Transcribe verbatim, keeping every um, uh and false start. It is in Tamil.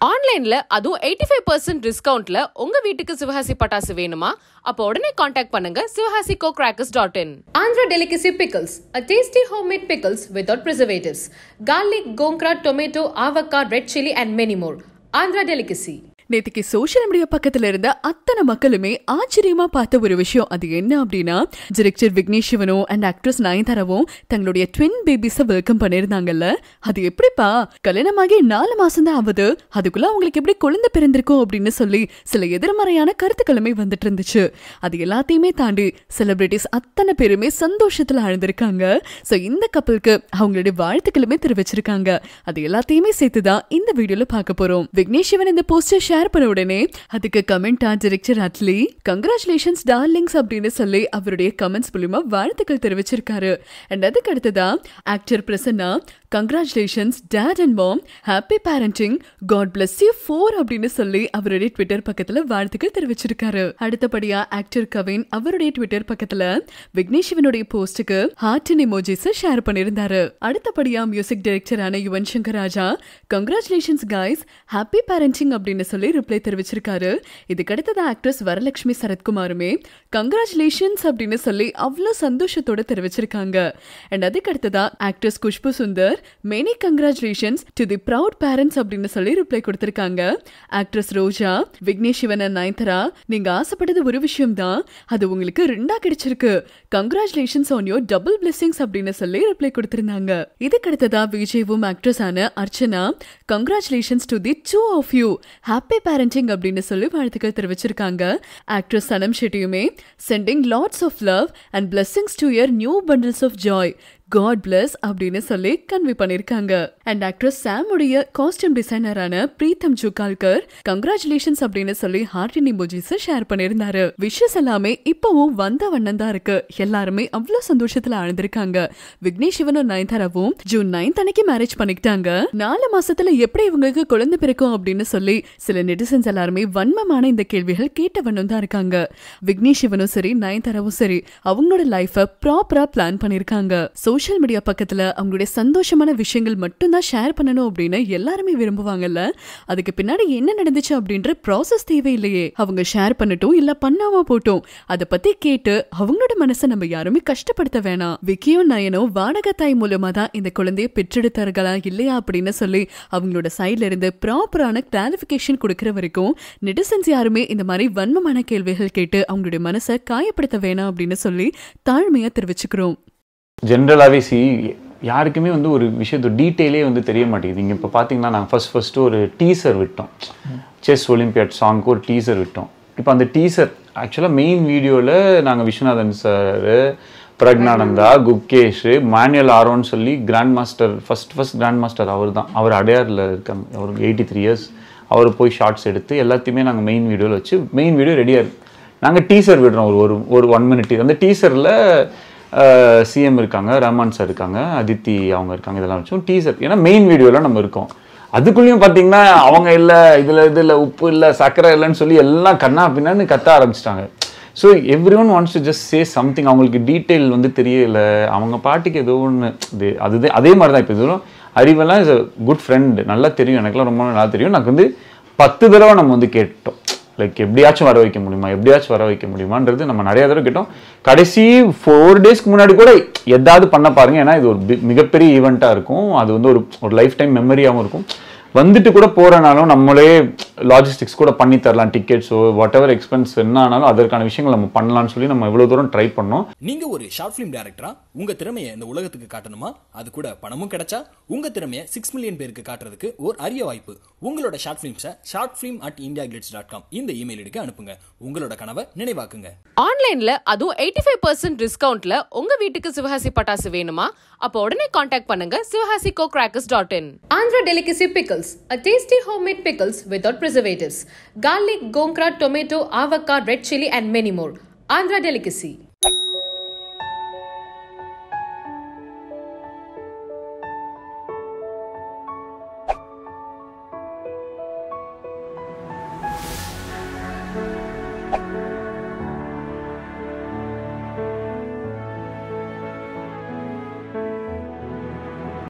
ஆன்லைன்ல அதுவும் eighty-five percent டிஸ்கவுண்ட்ல உங்க வீட்டுக்கு சிவகாசி பட்டாசு வேணுமா? அப்போ உடனே காண்டாக்ட் பண்ணுங்க sivakasicocrackers dot in. Andhra delicacy pickles, a tasty homemade pickles without preservatives. Garlic, gongra, tomato, avocado, red chili and many more. Andhra delicacy. நேத்திக்கு சோஷியல் மீடியா பக்கத்துல இருந்த அத்தனை மக்களுமே ஆச்சரியமா பார்த்த ஒரு விஷயம் அது என்ன அப்படின்னா, டைரக்டர் விக்னேஷ் சிவனும் அண்ட் ஆக்ட்ரஸ் நயன்தாராவும் தங்களுடைய ட்வின் பேபிஸை வெல்கம் பண்ணிருந்தாங்கல்ல. அது எப்படிப்பா, கல்யாணமாகி நாலு மாசம் தான் ஆகுது, அதுக்குள்ள அவங்களுக்கு எப்படி குழந்தை பிறந்திருக்கும் அப்படின்னு சொல்லி சில எதிர்மறையான கருத்துக்களுமே வந்துட்டு இருந்துச்சு. அது எல்லாத்தையுமே தாண்டி செலிபிரிட்டிஸ் அத்தனை பேருமே சந்தோஷத்துல ஆழ்ந்திருக்காங்க. சோ இந்த கப்பலுக்கு அவங்களுடைய வாழ்த்துக்களுமே தெரிவிச்சிருக்காங்க. அது எல்லாத்தையுமே சேர்த்துதான் இந்த வீடியோல பார்க்க போறோம். விக்னேஷ் சிவன் இந்த போஸ்டர் ஷேர் பண்ண உடனே அதுக்கு கமெண்டா டைரக்டர் அட்லி கங்க்ராச்சுலேஷன்ஸ் டார்லிங்ஸ் அப்படின்னு சொல்லி அவருடைய கமெண்ட்ஸ் மூலமா வாழ்த்துக்கள் தெரிவிச்சிருக்காரு. அண்ட் அதுக்கு அடுத்ததா actor Prasanna congratulations dad and mom, happy parenting, God bless you four அப்படின்னு சொல்லி அவருடைய ட்விட்டர் பக்கத்துல வாழ்த்துக்கள் தெரிவிச்சிருக்காரு. அடுத்தபடியா ஆக்டர் கவின் அவருடைய ட்விட்டர் பக்கத்துல விக்னேஷ் சிவனுடைய போஸ்டுக்கு ஹார்ட் அண்ட் எமோஜிஸ் ஷேர் பண்ணிருந்தாரு. அடுத்தபடியா மியூசிக் டைரக்டரான Yuvan Shankar Raja congratulations guys, happy parenting அப்படின்னு சொல்லி ரிப்ளை தெரிவிச்சிருக்காரு. இதுக்கு அடுத்ததா ஆக்ட்ரஸ் வரலட்சுமி சரத்குமாருமே கங்க்ராச்சுலேஷன்ஸ் அப்படின்னு சொல்லி அவ்வளவு சந்தோஷத்தோட தெரிவிச்சிருக்காங்க. அண்ட் அதுக்கு அடுத்ததா actress Khushbu Sundar many congratulations to the proud parents அப்படின்னு சொல்லி ரிப்ளை கொடுத்திருக்காங்க. ஆக்ட்ரஸ் ரோஜா விக்னேஷ் சிவன் அண்ட் நயன்தாரா, நீங்க ஆசைப்பட்டது ஒரு விஷயம் தான், அது உங்களுக்கு ரெண்டா கிடைச்சிருக்கு, congratulations on your double blessings அப்படின்னு சொல்லி ரிப்ளை கொடுத்திருந்தாங்க. இதுக்கு அடுத்ததா விஜயும் ஆக்ட்ரஸ் ஆன Archana congratulations to the two of you, happy parenting அப்படின்னு சொல்லி வாழ்த்துக்கள் தெரிவிச்சிருக்காங்க. ஆக்ட்ரஸ் சனம் ஷெட்டியுமே sending lots of love and blessings to your new bundles of joy, God bless அப்படின்னு சொல்லி கன்வே பண்ணிருக்காங்க. அண்ட் ஆக்ட்ரஸ் சாம் உடைய காஸ்டியூம் டிசைனரான பிரீத்தம் ஜுகால்கர் கங்க்ராச்சுலேஷன்ஸ் அப்படின்னு சொல்லி ஹார்ட் இமோஜிஸ் ஷேர் பண்ணிருந்தாரு. விஷஸ் எல்லாமே இப்பவும் வந்த வண்ணம் தான் இருக்கு. எல்லாருமே அவ்வளவு சந்தோஷத்துல ஆழ்ந்திருக்காங்க. விக்னேஷ் சிவனும் நயன்தாராவும் ஜூன் நைன்த் அன்னைக்கு மேரேஜ் பண்ணிக்கிட்டாங்க. நாலு மாசத்துல எப்படி இவங்களுக்கு குழந்தை பிறக்கும் அப்படின்னு சொல்லி சில நெட்டிசன்ஸ் எல்லாருமே வன்மமான இந்த கேள்விகள் கேட்ட வண்ணம் தான் இருக்காங்க. விக்னேஷ் சிவனும் சரி நயன்தாராவும் சரி அவங்களோட லைஃப ப்ராப்பரா பிளான் பண்ணிருக்காங்க. சோஷியல் மீடியா பக்கத்துல அவங்களுடைய சந்தோஷமான விஷயங்கள் மட்டும்தான் ஷேர் பண்ணணும் அப்படின்னு எல்லாருமே விரும்புவாங்கல்ல. அதுக்கு பின்னாடி என்ன நடந்துச்சு அப்படின்ற ப்ராசஸ் தேவையில்லையே. அவங்க ஷேர் பண்ணட்டும் இல்ல பண்ணாம போட்டோம், அதை பத்தி கேட்டு அவங்களோட மனசை நம்ம யாருமே கஷ்டப்படுத்த வேணாம். விக்கியும் நயனும் வாடகை தாய் மூலமா தான் இந்த குழந்தைய பெற்றெடுத்தார்களா இல்லையா அப்படின்னு சொல்லி அவங்களோட சைட்ல இருந்து ப்ராப்பரான கிளாரிபிகேஷன் கொடுக்கிற வரைக்கும் நெட்டிசன்ஸ் யாருமே இந்த மாதிரி வன்மமான கேள்விகள் கேட்டு அவங்களுடைய மனசை காயப்படுத்த வேணாம் அப்படின்னு சொல்லி தாழ்மையா தெரிவிச்சுக்கிறோம். ஜென்ரலாகவே சி யாருக்குமே வந்து ஒரு விஷயத்தோட டீட்டெயிலே வந்து தெரிய மாட்டேங்குது. இங்கே இப்போ பார்த்தீங்கன்னா நாங்கள் ஃபஸ்ட் ஃபஸ்ட்டு ஒரு டீசர் விட்டோம், செஸ் ஒலிம்பியாட் சாங்க்கு ஒரு டீசர் விட்டோம். இப்போ அந்த டீசர் ஆக்சுவலாக மெயின் வீடியோவில் நாங்கள் விஸ்வநாதன் சார், பிரக்னானந்தா, குப்கேஷ், மேனுவல் ஆரோன்னு சொல்லி grandmaster, first first grandmaster அவர் தான், அவர் அடையாரில் இருக்காங்க, அவருக்கு எயிட்டி த்ரீ இயர்ஸ், அவர் போய் ஷார்ட்ஸ் எடுத்து எல்லாத்தையுமே நாங்கள் மெயின் வீடியோவில் வச்சு மெயின் வீடியோ ரெடியாக இருக்குது. நாங்கள் டீசர் விடுறோம் ஒரு ஒரு ஒரு ஒன் மினிட். அந்த டீசரில் சிஎம் இருக்காங்க, ரஹ்மான் சார் இருக்காங்க, அதித்தி அவங்க இருக்காங்க, இதெல்லாம் வச்சோம் டீசர். ஏன்னா மெயின் வீடியோவில் நம்ம இருக்கோம். அதுக்குள்ளேயும் பார்த்தீங்கன்னா அவங்க இல்லை, இதில் இது இல்லை, உப்பு இல்லை, சர்க்கரை இல்லைன்னு சொல்லி எல்லாம் கண்ணா பின்னான்னு கத்த ஆரம்பிச்சிட்டாங்க. So everyone wants to just say something. அவங்களுக்கு டீட்டெயில் வந்து தெரியலை, அவங்க பாட்டுக்கு ஏதோ ஒன்று இது அது அதே மாதிரி தான். இப்போ இதுவும் அறிவெல்லாம் இஸ் அ குட் ஃப்ரெண்ட், நல்லா தெரியும், எனக்குலாம் ரொம்ப நல்லா தெரியும். எனக்கு வந்து பத்து தடவை நம்ம வந்து கேட்டோம், லைக் எப்படியாச்சும் வர வைக்க முடியுமா எப்படியாச்சும் வர வைக்க முடியுமான்றது நம்ம நிறைய தடவை கேட்டோம். கடைசி ஃபோர் டேஸ்க்கு முன்னாடி கூட எதாவது பண்ண பாருங்க, ஏன்னா இது ஒரு மிகப்பெரிய ஈவெண்ட்டாக இருக்கும், அது வந்து ஒரு ஒரு லைஃப் டைம் மெமரியாகவும் இருக்கும். வந்துட்டு கூட போகிறனாலும் நம்மளே லாஜிஸ்டிக்ஸ் கூட பண்ணி தரலாம், டிக்கெட்ஸோ வாட் எவர் எக்ஸ்பென்ஸ் என்ன ஆனாலும் அதற்கான விஷயங்கள் நம்ம பண்ணலாம்னு சொல்லி நம்ம இவ்வளோ தூரம் ட்ரை பண்ணோம். நீங்க ஒரு ஷார்ட் ஃபிலிம் டைரக்டரா உங்க திறமையை இந்த உலகத்துக்கு காட்டணுமா, அது கூட பணமும் கிடைச்சா உங்க திறமையை சிக்ஸ் மில்லியன் பேருக்கு காட்டுறதுக்கு ஒரு அரிய வாய்ப்பு. உங்களோட ஷார்ட் ஃபிலிம்ஸை short film at India Glitz dot com இந்த இமெயில் ஐடிக்கு அனுப்புங்க. உங்களோட கனவை நினைவாக்குங்க. ஆன்லைன்ல அதுவும் eighty-five percent டிஸ்கவுண்ட்ல உங்க வீட்டுக்கு சிவகாசி பட்டாசு வேணுமா? அப்போ உடனே காண்டாக்ட் பண்ணுங்க sivakasicocrackers dot in. Andhra delicacy pickles, a tasty homemade pickles without preservatives. Garlic, gongra, tomato, avocado, red chili and many more. Andhra delicacy.